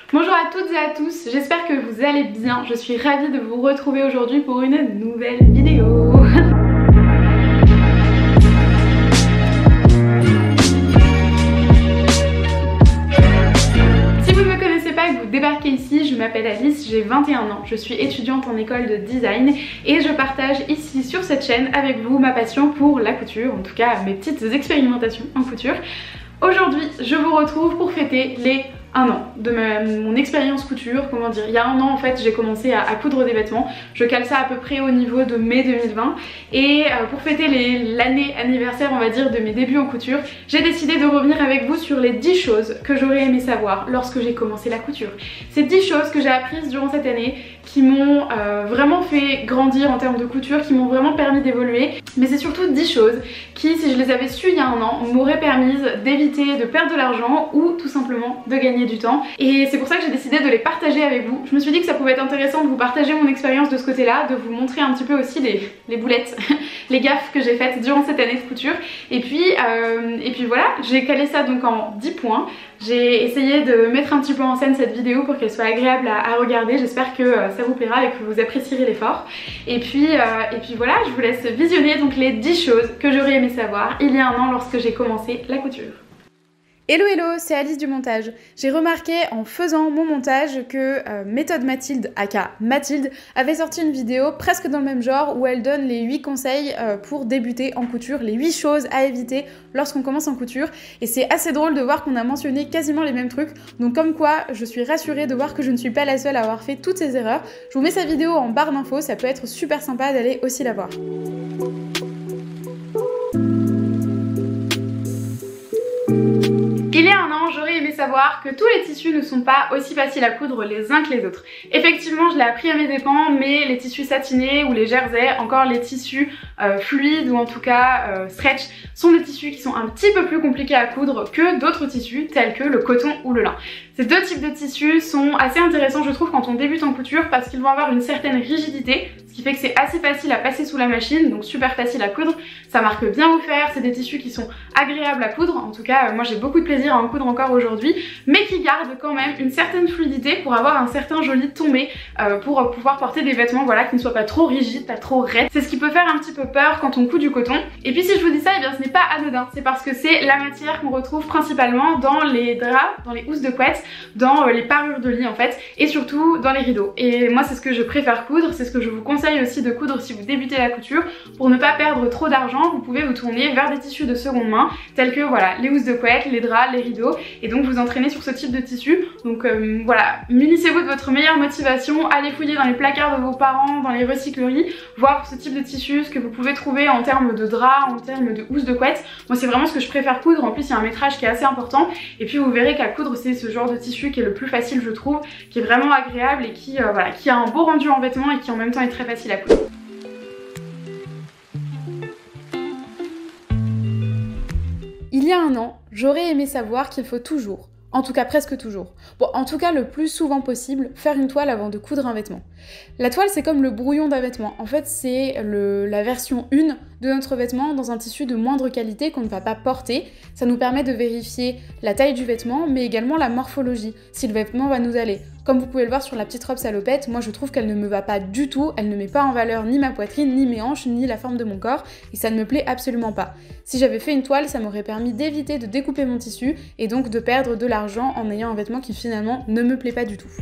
Bonjour à toutes et à tous, j'espère que vous allez bien. Je suis ravie de vous retrouver aujourd'hui pour une nouvelle vidéo. Si vous ne me connaissez pas et que vous débarquez ici, je m'appelle Alice, j'ai 21 ans, je suis étudiante en école de design et je partage ici sur cette chaîne avec vous ma passion pour la couture, en tout cas mes petites expérimentations en couture. Aujourd'hui, je vous retrouve pour fêter les 1 an de mon expérience couture, comment dire, il y a 1 an en fait j'ai commencé à coudre des vêtements, je cale ça à peu près au niveau de mai 2020 et pour fêter l'année anniversaire on va dire de mes débuts en couture, j'ai décidé de revenir avec vous sur les 10 choses que j'aurais aimé savoir lorsque j'ai commencé la couture. Ces 10 choses que j'ai apprises durant cette année qui m'ont vraiment fait grandir en termes de couture, qui m'ont vraiment permis d'évoluer, mais c'est surtout 10 choses qui, si je les avais sues il y a 1 an, m'auraient permis d'éviter de perdre de l'argent ou tout simplement de gagner du temps. Et c'est pour ça que j'ai décidé de les partager avec vous. Je me suis dit que ça pouvait être intéressant de vous partager mon expérience de ce côté-là, de vous montrer un petit peu aussi les boulettes, les gaffes que j'ai faites durant cette année de couture. Et puis voilà, j'ai calé ça donc en 10 points. J'ai essayé de mettre un petit peu en scène cette vidéo pour qu'elle soit agréable à regarder. J'espère que ça vous plaira et que vous apprécierez l'effort. Et puis voilà, je vous laisse visionner donc les 10 choses que j'aurais aimé savoir il y a 1 an lorsque j'ai commencé la couture. Hello hello, c'est Alice du montage. J'ai remarqué en faisant mon montage que Méthode Mathilde, aka Mathilde, avait sorti une vidéo presque dans le même genre où elle donne les 8 conseils pour débuter en couture, les 8 choses à éviter lorsqu'on commence en couture. Et c'est assez drôle de voir qu'on a mentionné quasiment les mêmes trucs, donc comme quoi je suis rassurée de voir que je ne suis pas la seule à avoir fait toutes ces erreurs. Je vous mets sa vidéo en barre d'infos, ça peut être super sympa d'aller aussi la voir. Il y a 1 an, j'aurais aimé savoir que tous les tissus ne sont pas aussi faciles à coudre les uns que les autres. Effectivement, je l'ai appris à mes dépens, mais les tissus satinés ou les jerseys, encore les tissus fluides ou en tout cas stretch, sont des tissus qui sont un petit peu plus compliqués à coudre que d'autres tissus tels que le coton ou le lin. Ces deux types de tissus sont assez intéressants je trouve quand on débute en couture parce qu'ils vont avoir une certaine rigidité, ce qui fait que c'est assez facile à passer sous la machine, donc super facile à coudre, ça marque bien au fer, c'est des tissus qui sont agréables à coudre, en tout cas moi j'ai beaucoup de plaisir à en coudre encore aujourd'hui, mais qui gardent quand même une certaine fluidité pour avoir un certain joli tombé, pour pouvoir porter des vêtements voilà, qui ne soient pas trop rigides, pas trop raides. C'est ce qui peut faire un petit peu peur quand on coud du coton. Et puis si je vous dis ça, eh bien ce n'est pas anodin, c'est parce que c'est la matière qu'on retrouve principalement dans les draps, dans les housses de couette, dans les parures de lit en fait, et surtout dans les rideaux. Et moi c'est ce que je préfère coudre, c'est ce que je vous conseille aussi de coudre si vous débutez la couture. Pour ne pas perdre trop d'argent, vous pouvez vous tourner vers des tissus de seconde main, tels que voilà, les housses de couette, les draps, les rideaux, et donc vous entraîner sur ce type de tissu. Donc voilà, munissez-vous de votre meilleure motivation, allez fouiller dans les placards de vos parents, dans les recycleries, voir ce type de tissu, ce que vous pouvez trouver en termes de draps, en termes de housses de couette. Moi c'est vraiment ce que je préfère coudre, en plus il y a un métrage qui est assez important, et puis vous verrez qu'à coudre c'est ce genre de tissu qui est le plus facile je trouve, qui est vraiment agréable et qui, voilà, qui a un beau rendu en vêtements et qui en même temps est très facile à coudre. Il y a 1 an, j'aurais aimé savoir qu'il faut toujours, en tout cas presque toujours, bon en tout cas le plus souvent possible, faire une toile avant de coudre un vêtement. La toile c'est comme le brouillon d'un vêtement, en fait c'est la version 1 de notre vêtement dans un tissu de moindre qualité qu'on ne va pas porter. Ça nous permet de vérifier la taille du vêtement mais également la morphologie, si le vêtement va nous aller. Comme vous pouvez le voir sur la petite robe salopette, moi je trouve qu'elle ne me va pas du tout, elle ne met pas en valeur ni ma poitrine, ni mes hanches, ni la forme de mon corps, et ça ne me plaît absolument pas. Si j'avais fait une toile, ça m'aurait permis d'éviter de découper mon tissu, et donc de perdre de l'argent en ayant un vêtement qui finalement ne me plaît pas du tout.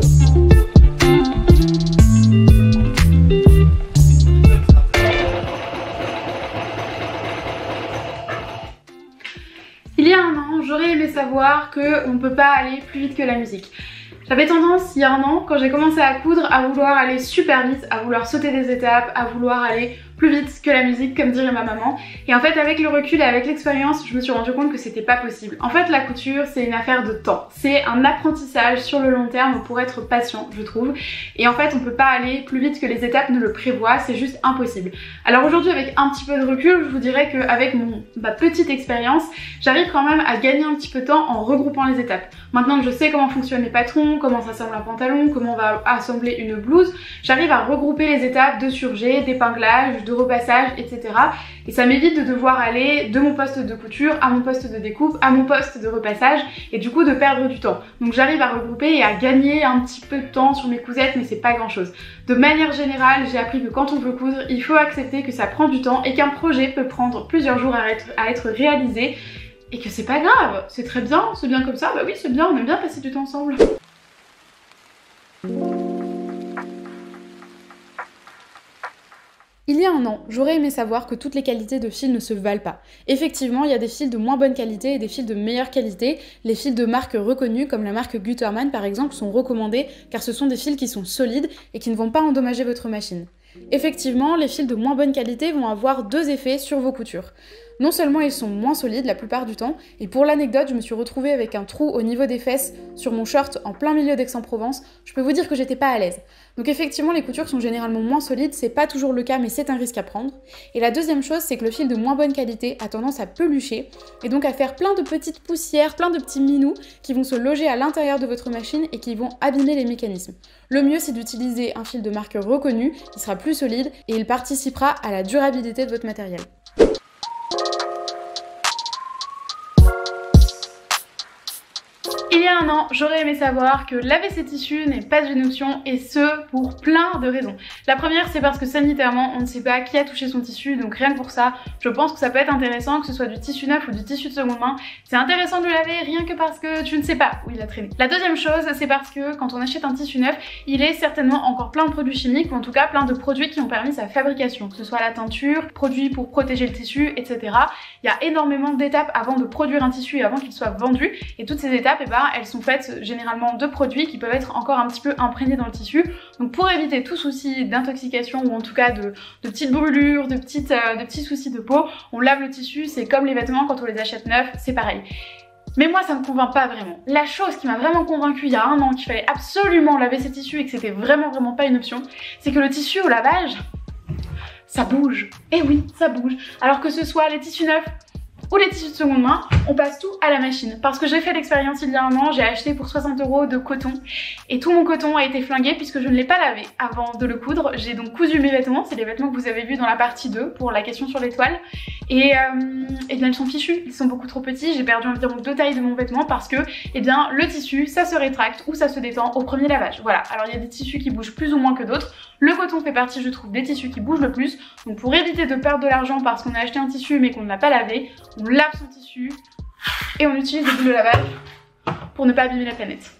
Il y a 1 an, j'aurais aimé savoir qu'on ne peut pas aller plus vite que la musique. J'avais tendance il y a 1 an, quand j'ai commencé à coudre, à vouloir aller super vite, à vouloir sauter des étapes, à vouloir aller plus vite que la musique, comme dirait ma maman. Et en fait, avec le recul et avec l'expérience, je me suis rendu compte que c'était pas possible. En fait, la couture, c'est une affaire de temps. C'est un apprentissage sur le long terme pour être patient, je trouve. Et en fait, on peut pas aller plus vite que les étapes ne le prévoient, c'est juste impossible. Alors aujourd'hui, avec un petit peu de recul, je vous dirais qu'avec ma petite expérience, j'arrive quand même à gagner un petit peu de temps en regroupant les étapes. Maintenant que je sais comment fonctionnent les patrons, comment s'assemble un pantalon, comment on va assembler une blouse, j'arrive à regrouper les étapes de surjet, d'épinglage, de de repassage, etc. Et ça m'évite de devoir aller de mon poste de couture à mon poste de découpe, à mon poste de repassage et du coup de perdre du temps. Donc j'arrive à regrouper et à gagner un petit peu de temps sur mes cousettes, mais c'est pas grand chose. De manière générale, j'ai appris que quand on veut coudre, il faut accepter que ça prend du temps et qu'un projet peut prendre plusieurs jours à être réalisé et que c'est pas grave, c'est très bien, c'est bien comme ça, bah oui c'est bien, on aime bien passer du temps ensemble. Il y a un an, j'aurais aimé savoir que toutes les qualités de fils ne se valent pas. Effectivement, il y a des fils de moins bonne qualité et des fils de meilleure qualité. Les fils de marques reconnues, comme la marque Gütermann par exemple, sont recommandés car ce sont des fils qui sont solides et qui ne vont pas endommager votre machine. Effectivement, les fils de moins bonne qualité vont avoir deux effets sur vos coutures. Non seulement ils sont moins solides la plupart du temps, et pour l'anecdote, je me suis retrouvée avec un trou au niveau des fesses sur mon short en plein milieu d'Aix-en-Provence. Je peux vous dire que j'étais pas à l'aise. Donc effectivement, les coutures sont généralement moins solides, c'est pas toujours le cas, mais c'est un risque à prendre. Et la deuxième chose, c'est que le fil de moins bonne qualité a tendance à pelucher, et donc à faire plein de petites poussières, plein de petits minous qui vont se loger à l'intérieur de votre machine et qui vont abîmer les mécanismes. Le mieux, c'est d'utiliser un fil de marque reconnue, qui sera plus solide, et il participera à la durabilité de votre matériel. Il y a un an, j'aurais aimé savoir que laver ses tissus n'est pas une option et ce, pour plein de raisons. La première, c'est parce que sanitairement, on ne sait pas qui a touché son tissu, donc rien que pour ça, je pense que ça peut être intéressant, que ce soit du tissu neuf ou du tissu de seconde main. C'est intéressant de le laver rien que parce que tu ne sais pas où il a traîné. La deuxième chose, c'est parce que quand on achète un tissu neuf, il est certainement encore plein de produits chimiques, ou en tout cas plein de produits qui ont permis sa fabrication, que ce soit la teinture, produits pour protéger le tissu, etc. Il y a énormément d'étapes avant de produire un tissu et avant qu'il soit vendu, et toutes ces étapes, elles sont faites généralement de produits qui peuvent être encore un petit peu imprégnés dans le tissu. Donc pour éviter tout souci d'intoxication ou en tout cas de petites brûlures, de petits soucis de peau, on lave le tissu, c'est comme les vêtements quand on les achète neufs, c'est pareil. Mais moi ça me convainc pas vraiment. La chose qui m'a vraiment convaincue il y a un an qu'il fallait absolument laver ses tissus et que c'était vraiment pas une option, c'est que le tissu au lavage, ça bouge. Et oui, ça bouge. Alors que ce soit les tissus neufs ou les tissus de seconde main, on passe tout à la machine. Parce que j'ai fait l'expérience il y a un an, j'ai acheté pour 60 € de coton et tout mon coton a été flingué puisque je ne l'ai pas lavé avant de le coudre. J'ai donc cousu mes vêtements, c'est les vêtements que vous avez vus dans la partie 2 pour la question sur l'étoile. Et bien ils sont fichus, ils sont beaucoup trop petits, j'ai perdu environ 2 tailles de mon vêtement parce que le tissu ça se rétracte ou ça se détend au premier lavage. Voilà, alors il y a des tissus qui bougent plus ou moins que d'autres. Le coton fait partie, je trouve, des tissus qui bougent le plus. Donc pour éviter de perdre de l'argent parce qu'on a acheté un tissu mais qu'on ne l'a pas lavé, on lave son tissu et on utilise des boules de lavage pour ne pas abîmer la planète.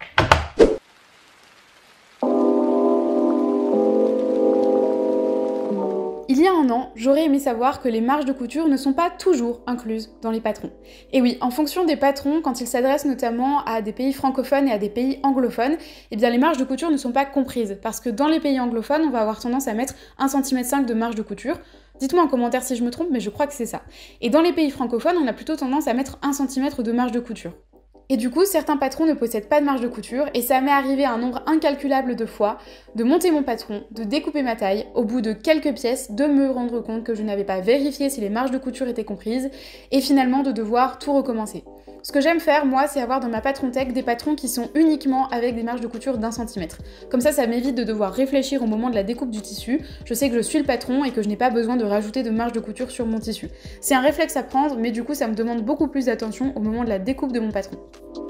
Il y a un an, j'aurais aimé savoir que les marges de couture ne sont pas toujours incluses dans les patrons. Et oui, en fonction des patrons, quand ils s'adressent notamment à des pays francophones et à des pays anglophones, eh bien les marges de couture ne sont pas comprises. Parce que dans les pays anglophones, on va avoir tendance à mettre 1,5 cm de marge de couture. Dites-moi en commentaire si je me trompe, mais je crois que c'est ça. Et dans les pays francophones, on a plutôt tendance à mettre 1 cm de marge de couture. Et du coup, certains patrons ne possèdent pas de marge de couture et ça m'est arrivé un nombre incalculable de fois de monter mon patron, de découper ma taille, au bout de quelques pièces, de me rendre compte que je n'avais pas vérifié si les marges de couture étaient comprises et finalement de devoir tout recommencer. Ce que j'aime faire, moi, c'est avoir dans ma patron tech des patrons qui sont uniquement avec des marges de couture d'1 cm. Comme ça m'évite de devoir réfléchir au moment de la découpe du tissu. Je sais que je suis le patron et que je n'ai pas besoin de rajouter de marge de couture sur mon tissu. C'est un réflexe à prendre, mais du coup, ça me demande beaucoup plus d'attention au moment de la découpe de mon patron.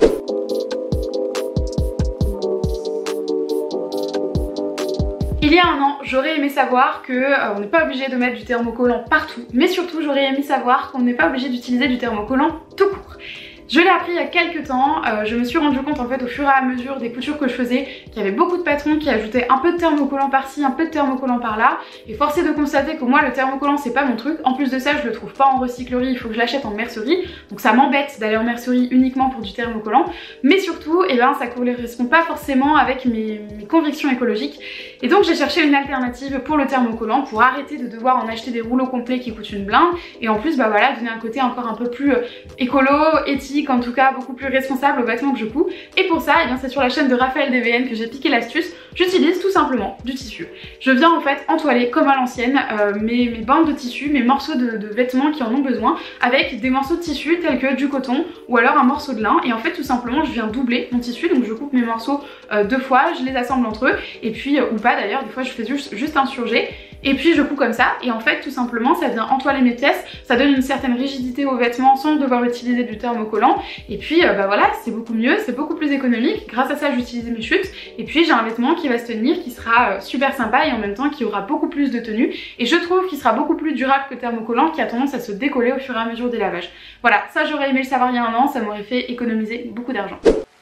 Il y a un an, j'aurais aimé savoir qu'on n'est pas obligé de mettre du thermocollant partout, mais surtout j'aurais aimé savoir qu'on n'est pas obligé d'utiliser du thermocollant tout court. Je l'ai appris il y a quelques temps, je me suis rendu compte en fait au fur et à mesure des coutures que je faisais qu'il y avait beaucoup de patrons qui ajoutaient un peu de thermocollant par-ci, un peu de thermocollant par-là, et force est de constater que moi le thermocollant c'est pas mon truc. En plus de ça, je le trouve pas en recyclerie, il faut que je l'achète en mercerie, donc ça m'embête d'aller en mercerie uniquement pour du thermocollant, mais surtout ça correspond pas forcément avec mes convictions écologiques, et donc j'ai cherché une alternative pour le thermocollant pour arrêter de devoir en acheter des rouleaux complets qui coûtent une blinde, et en plus donner un côté encore un peu plus écolo, éthique, en tout cas beaucoup plus responsable aux vêtements que je couds. Et pour ça, c'est sur la chaîne de Raphaël DVN que j'ai piqué l'astuce. J'utilise tout simplement du tissu. Je viens en fait entoiler comme à l'ancienne mes bandes de tissu, mes morceaux de vêtements qui en ont besoin, avec des morceaux de tissu tels que du coton ou alors un morceau de lin. Et en fait tout simplement je viens doubler mon tissu, donc je coupe mes morceaux 2 fois, je les assemble entre eux, et puis ou pas d'ailleurs, des fois je fais juste un surjet. et puis je couds comme ça et en fait tout simplement ça vient entoiler mes pièces, ça donne une certaine rigidité aux vêtements sans devoir utiliser du thermocollant et puis bah voilà, c'est beaucoup mieux, c'est beaucoup plus économique. Grâce à ça j'utilise mes chutes et puis j'ai un vêtement qui va se tenir, qui sera super sympa et en même temps qui aura beaucoup plus de tenue et je trouve qu'il sera beaucoup plus durable que le thermocollant qui a tendance à se décoller au fur et à mesure des lavages. Voilà, ça j'aurais aimé le savoir il y a un an, ça m'aurait fait économiser beaucoup d'argent.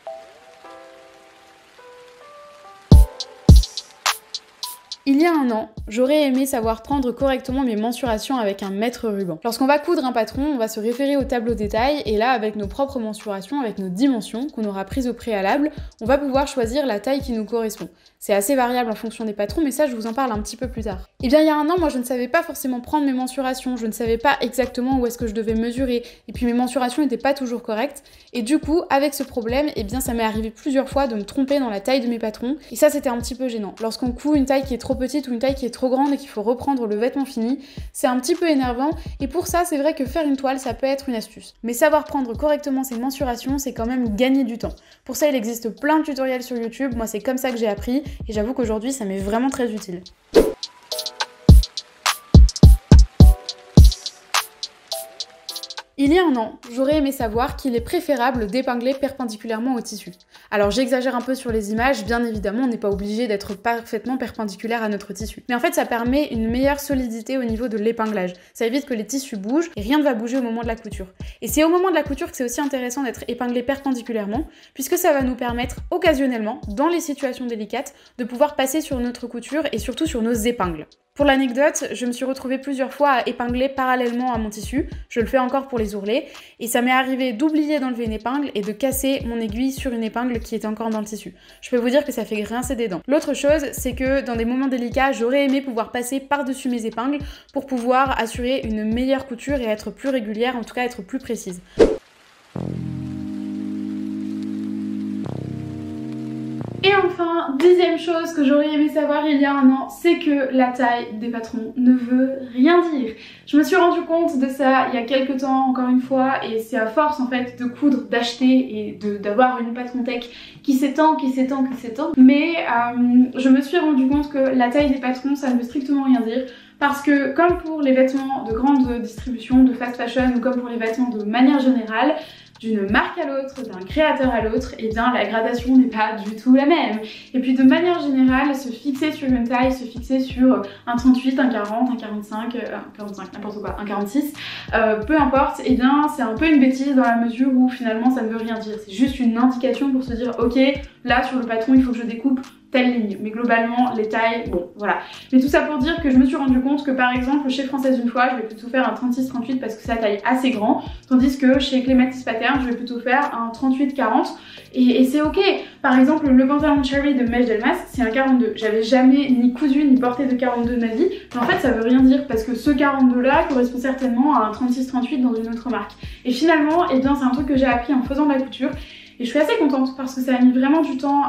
Il y a un an, j'aurais aimé savoir prendre correctement mes mensurations avec un mètre ruban. Lorsqu'on va coudre un patron, on va se référer au tableau détail et là, avec nos propres mensurations, avec nos dimensions qu'on aura prises au préalable, on va pouvoir choisir la taille qui nous correspond. C'est assez variable en fonction des patrons, mais ça je vous en parle un petit peu plus tard. Et bien il y a un an, moi je ne savais pas forcément prendre mes mensurations, je ne savais pas exactement où est-ce que je devais mesurer, et puis mes mensurations n'étaient pas toujours correctes, et du coup, avec ce problème, eh bien ça m'est arrivé plusieurs fois de me tromper dans la taille de mes patrons, et ça c'était un petit peu gênant. Lorsqu'on coud une taille qui est trop petite ou une taille qui est trop grande et qu'il faut reprendre le vêtement fini, c'est un petit peu énervant, et pour ça c'est vrai que faire une toile ça peut être une astuce. Mais savoir prendre correctement ses mensurations, c'est quand même gagner du temps. Pour ça il existe plein de tutoriels sur YouTube, moi c'est comme ça que j'ai appris, et j'avoue qu'aujourd'hui ça m'est vraiment très utile. Il y a un an, j'aurais aimé savoir qu'il est préférable d'épingler perpendiculairement au tissu. Alors j'exagère un peu sur les images, bien évidemment on n'est pas obligé d'être parfaitement perpendiculaire à notre tissu. Mais en fait ça permet une meilleure solidité au niveau de l'épinglage. Ça évite que les tissus bougent et rien ne va bouger au moment de la couture. Et c'est au moment de la couture que c'est aussi intéressant d'être épinglé perpendiculairement, puisque ça va nous permettre occasionnellement, dans les situations délicates, de pouvoir passer sur notre couture et surtout sur nos épingles. Pour l'anecdote, je me suis retrouvée plusieurs fois à épingler parallèlement à mon tissu, je le fais encore pour les ourlets, et ça m'est arrivé d'oublier d'enlever une épingle et de casser mon aiguille sur une épingle qui était encore dans le tissu. Je peux vous dire que ça fait grincer des dents. L'autre chose, c'est que dans des moments délicats, j'aurais aimé pouvoir passer par-dessus mes épingles pour pouvoir assurer une meilleure couture et être plus régulière, en tout cas être plus précise. Et enfin, dixième chose que j'aurais aimé savoir il y a un an, c'est que la taille des patrons ne veut rien dire. Je me suis rendu compte de ça il y a quelques temps, encore une fois, et c'est à force en fait de coudre, d'acheter et d'avoir une patron tech qui s'étend. Mais je me suis rendu compte que la taille des patrons, ça ne veut strictement rien dire. Parce que comme pour les vêtements de grande distribution, de fast fashion, ou comme pour les vêtements de manière générale, d'une marque à l'autre, d'un créateur à l'autre, et bien la gradation n'est pas du tout la même. Et puis de manière générale, se fixer sur une taille, se fixer sur un 38, un 40, un 45, n'importe quoi, un 46, peu importe, et bien c'est un peu une bêtise dans la mesure où finalement ça ne veut rien dire. C'est juste une indication pour se dire ok, là sur le patron il faut que je découpe telle ligne, mais globalement les tailles, bon voilà. Mais tout ça pour dire que je me suis rendu compte que par exemple chez Française une fois je vais plutôt faire un 36-38 parce que c'est la taille assez grand, tandis que chez Clématis Pattern je vais plutôt faire un 38-40 et c'est ok. Par exemple le pantalon Cherry de Mèche Delmas c'est un 42, j'avais jamais ni cousu ni porté de 42 de ma vie, mais en fait ça veut rien dire parce que ce 42 là correspond certainement à un 36-38 dans une autre marque. Et finalement, eh bien c'est un truc que j'ai appris en faisant de la couture et je suis assez contente parce que ça a mis vraiment du temps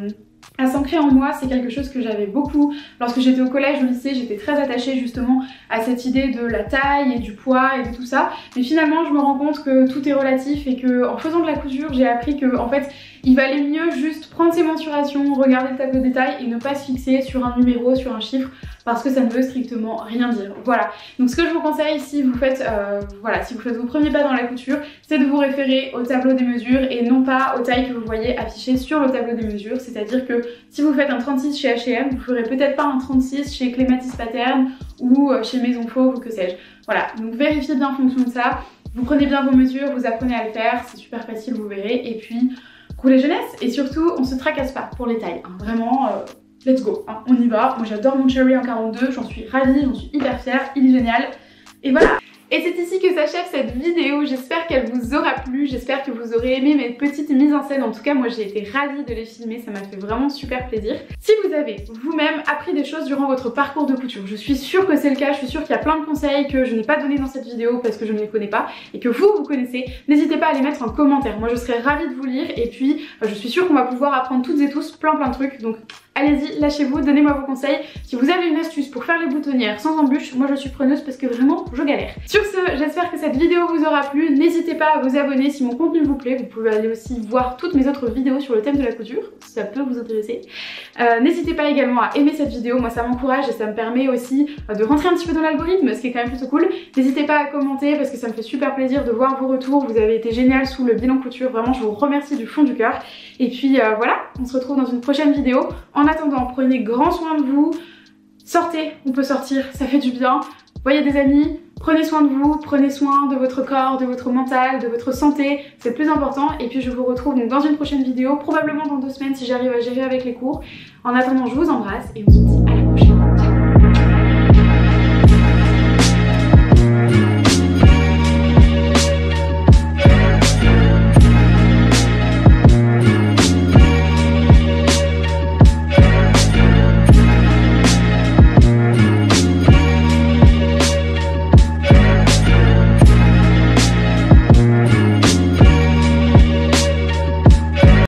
à s'ancrer en moi. C'est quelque chose que j'avais beaucoup lorsque j'étais au collège, au lycée, j'étais très attachée justement à cette idée de la taille et du poids et de tout ça, mais finalement je me rends compte que tout est relatif et que en faisant de la couture j'ai appris que en fait il valait mieux juste prendre ses mensurations, regarder le tableau de détail et ne pas se fixer sur un numéro, sur un chiffre, parce que ça ne veut strictement rien dire. Voilà, donc ce que je vous conseille si vous faites si vous faites vos premiers pas dans la couture, c'est de vous référer au tableau des mesures et non pas aux tailles que vous voyez affichées sur le tableau des mesures. C'est-à-dire que si vous faites un 36 chez H&M, vous ferez peut-être pas un 36 chez Clématis Pattern ou chez Maison Fauve ou que sais-je. Voilà, donc vérifiez bien en fonction de ça, vous prenez bien vos mesures, vous apprenez à le faire, c'est super facile, vous verrez, et puis coulez jeunesse, et surtout on se tracasse pas pour les tailles, hein. Vraiment let's go, hein. On y va. Moi j'adore mon Cherry en 42, j'en suis ravie, j'en suis hyper fière, il est génial, et voilà. Et c'est ici que s'achève cette vidéo, j'espère qu'elle vous aura plu, j'espère que vous aurez aimé mes petites mises en scène. En tout cas moi j'ai été ravie de les filmer, ça m'a fait vraiment super plaisir. Si vous avez vous-même appris des choses durant votre parcours de couture, je suis sûre que c'est le cas, je suis sûre qu'il y a plein de conseils que je n'ai pas donné dans cette vidéo parce que je ne les connais pas et que vous connaissez, n'hésitez pas à les mettre en commentaire. Moi je serais ravie de vous lire et puis je suis sûre qu'on va pouvoir apprendre toutes et tous plein de trucs, donc allez-y, lâchez-vous, donnez-moi vos conseils. Si vous avez une astuce pour faire les boutonnières sans embûches, moi je suis preneuse parce que vraiment je galère. Sur Sur ce, j'espère que cette vidéo vous aura plu. N'hésitez pas à vous abonner si mon contenu vous plaît. Vous pouvez aller aussi voir toutes mes autres vidéos sur le thème de la couture, si ça peut vous intéresser. N'hésitez pas également à aimer cette vidéo, moi ça m'encourage et ça me permet aussi de rentrer un petit peu dans l'algorithme, ce qui est quand même plutôt cool. N'hésitez pas à commenter parce que ça me fait super plaisir de voir vos retours. Vous avez été génial sous le bilan couture, vraiment je vous remercie du fond du cœur. Et puis voilà, on se retrouve dans une prochaine vidéo. En attendant, prenez grand soin de vous. Sortez, on peut sortir, ça fait du bien. Voyez des amis, prenez soin de vous, prenez soin de votre corps, de votre mental, de votre santé, c'est le plus important. Et puis je vous retrouve donc dans une prochaine vidéo, probablement dans 2 semaines si j'arrive à gérer avec les cours. En attendant, je vous embrasse et on se dit